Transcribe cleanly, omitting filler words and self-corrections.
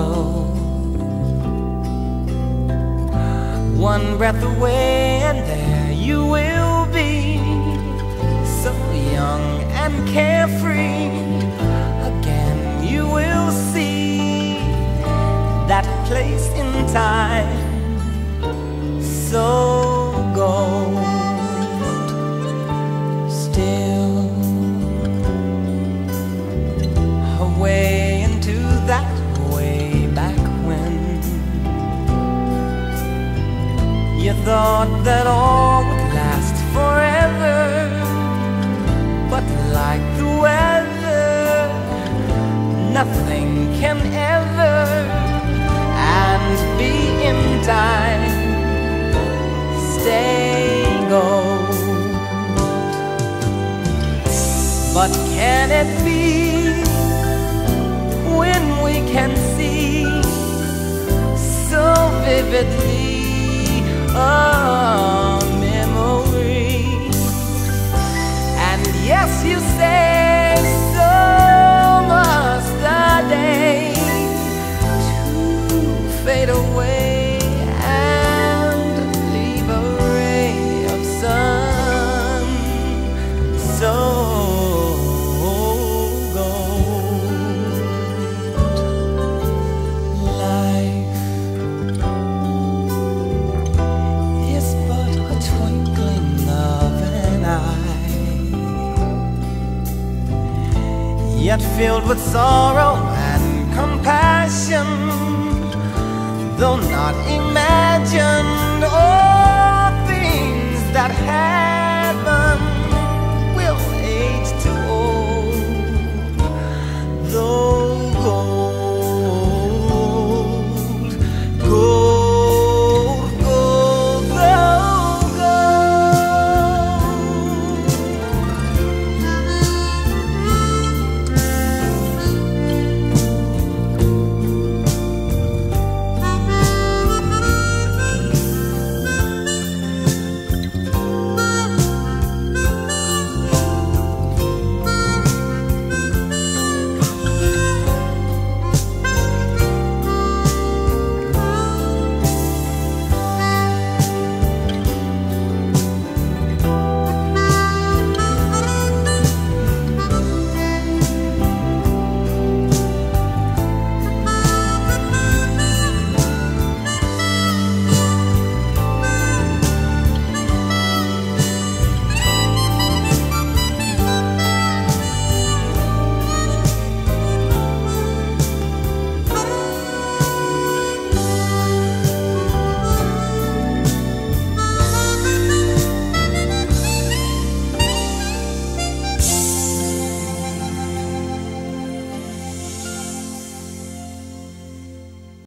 go. One breath away and there you will be, so young and carefree. Again you will see that place in time, so gold. Still away into that way back when you thought that all would last forever, but like the weather, nothing can ever, and be in time, stay gold. But can it be when we can see so vividly a memory? And yes, you say, so must the day to fade away and leave a ray of sun, so yet filled with sorrow and compassion, though not imagined, all things that have